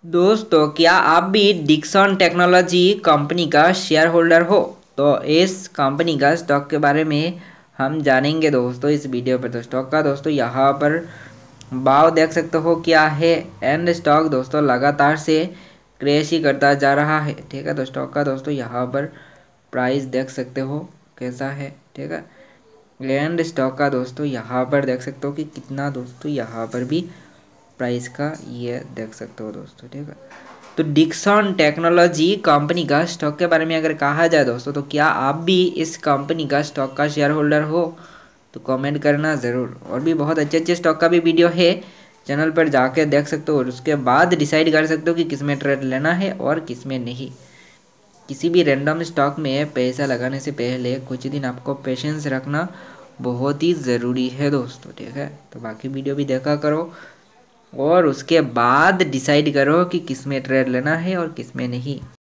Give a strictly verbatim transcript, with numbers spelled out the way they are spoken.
दोस्तों, क्या आप भी डिक्सन टेक्नोलॉजी कंपनी का शेयर होल्डर हो? तो इस कंपनी का स्टॉक के बारे में हम जानेंगे दोस्तों इस वीडियो पर। तो स्टॉक का दोस्तों यहाँ पर भाव देख सकते हो क्या है। एंड स्टॉक दोस्तों लगातार से क्रैश ही करता जा रहा है। ठीक है, तो स्टॉक का दोस्तों यहाँ पर प्राइस देख सकते हो कैसा है। ठीक है, एंड स्टॉक का दोस्तों यहाँ पर देख सकते हो कि कितना दोस्तों यहाँ पर भी प्राइस का ये देख सकते हो दोस्तों। ठीक है, तो डिक्सन टेक्नोलॉजी कंपनी का स्टॉक के बारे में अगर कहा जाए दोस्तों, तो क्या आप भी इस कंपनी का स्टॉक का शेयर होल्डर हो? तो कमेंट करना ज़रूर। और भी बहुत अच्छे अच्छे स्टॉक का भी वीडियो है, चैनल पर जाके देख सकते हो और उसके बाद डिसाइड कर सकते हो कि किस में ट्रेड लेना है और किस में नहीं। किसी भी रैंडम स्टॉक में पैसा लगाने से पहले कुछ दिन आपको पेशेंस रखना बहुत ही ज़रूरी है दोस्तों। ठीक है, तो बाकी वीडियो भी देखा करो और उसके बाद डिसाइड करो कि किस में ट्रेड लेना है और किस में नहीं।